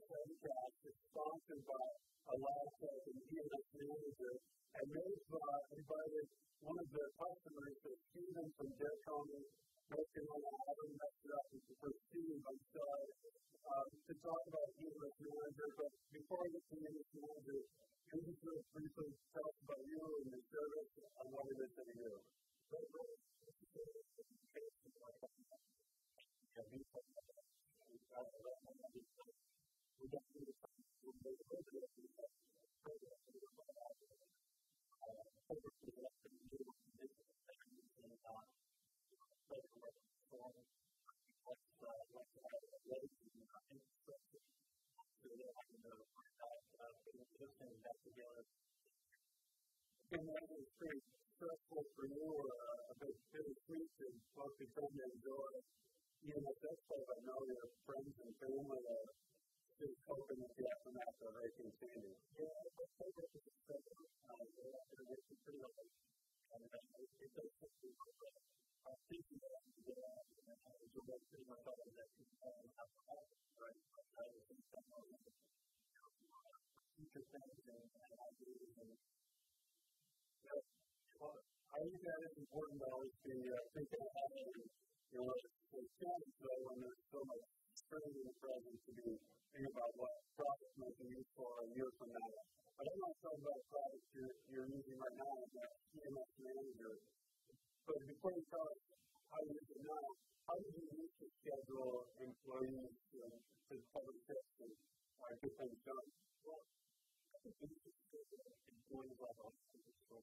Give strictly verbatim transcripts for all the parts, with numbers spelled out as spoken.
Edcast. It's sponsored by Elastic and E M S Manager, and they've uh, invited one of their customers, so Stephen from Dare County, North Carolina. I haven't messed it up for Steve, I'm sorry, um, to talk about E M S Manager. But before I get to E M S Manager, can you just briefly tell us about you and your service and what it is that you do? And that is pretty stressful for you or a bit bittersweet to both be trying to enjoy E M S Expo, but know your friends and family are still coping with the aftermath of Hurricane Sandy. Yeah, that's what we're going to say. It's pretty much, and it does take you uh, thinking about it, and it's pretty much all of that. Right? I think that's all of it. Future things and ideas and I think that is important to always be uh, thinking about it. You know, it's challenge though when there's so much strain in the present to be thinking about what products might be used for a year from now. But I'm not talking about products you're, you're using right now as an E M S Manager. But before you tell us how you use it now, how do you use to schedule employees to, to public trips and uh, get things done? Well, I think you should schedule employees like a schedule.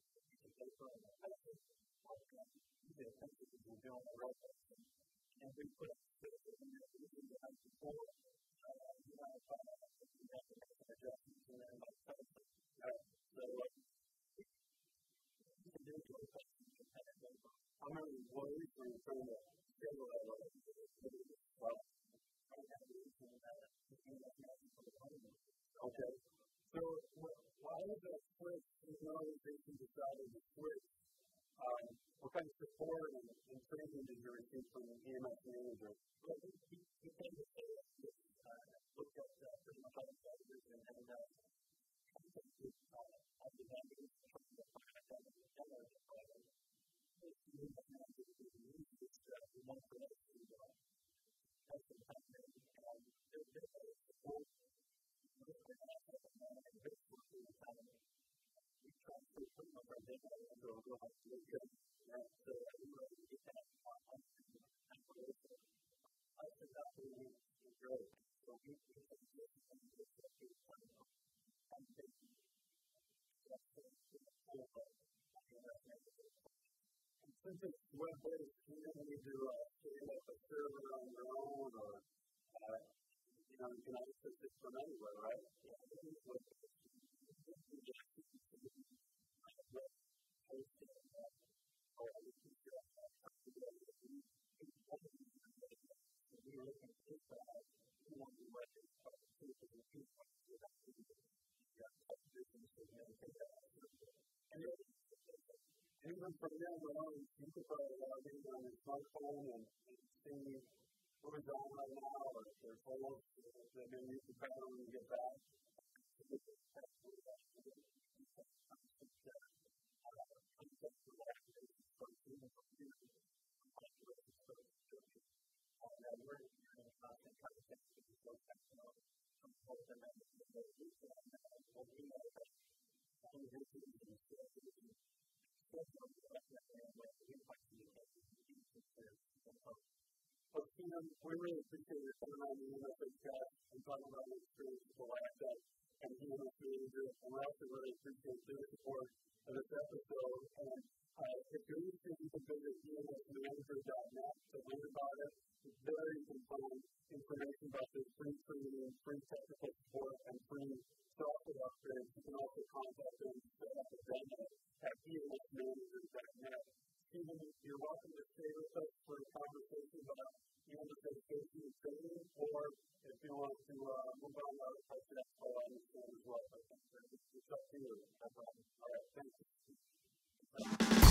And we put a system in there that we have before, uh, you have adjustments in there like that. So, you can do it to a customer. How many employees are you trying to schedule that way? Well, I don't have to do that. Okay. So, why is that switch in the organization decided to switch? Um, what kind of support and, and training did you receive from the E M S Manager? Well, we, we, we came to say that we uh, looked at uh, pretty much all the factors and had uh, concepts uh, of the vendors in terms of the product that we had as a product. The E M S Manager is used as uh, one for us to uh, have some time and there's been a support. We've been asking them and this was the time we tried to put them over there and go go out to the good. And so we were able to get that on and for this. I think that's really great. So we we can get some of this stuff to come up and take that's the cool part. And since it's web-based, you don't need to uh, stand up a server on your own or uh, you know, you can access it from anywhere, right? Yeah. Even from there, you can probably log in on your smartphone and, and see what is on right now, or if there's holes that maybe you can find when you get back. Well, Stephen, we really appreciate your coming on the E M S Chat and talking about your experience with Elastic and E M S Manager, and we also really appreciate your support of this episode. And uh, if you're interested, you can visit E M S manager dot net to learn about it. There you can find information about this free training, free technical support, and free software upgrades. You can also contact them to set up a demo at E M S manager dot net. Stephen, you're welcome to stay with us for a conversation about E M S education and training, or if you want to uh, move on to other parts of that, I understand as well. It's up to you. No problem. All right, thank you.